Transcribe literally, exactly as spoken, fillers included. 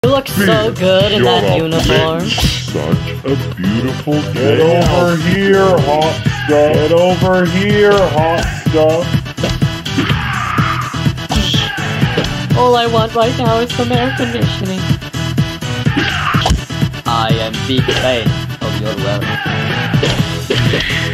You look so good in that uniform. Such a beautiful day. Get over here, hot stuff. Get over here, hot stuff. All I want right now is some air conditioning. I am big fan of your wealth.